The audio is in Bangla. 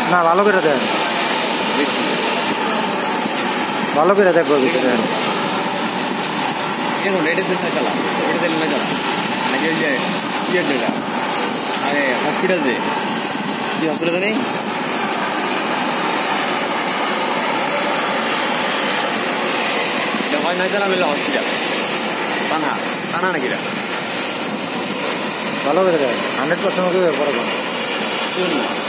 না ভালো করে দেন, ভালো করে দেখবো ভিতরে। দেখুন এটা চেষ্টা চালা, এটা দিলে না চালা নাকি ওই যে ইয়ের যেটা আরে হসপিটাল যে কি হসপিটাল জানি এটা হয় না চালা মিলে হসপিটাল টানা টানা নাকি এটা ভালো করে দেন 100% বড়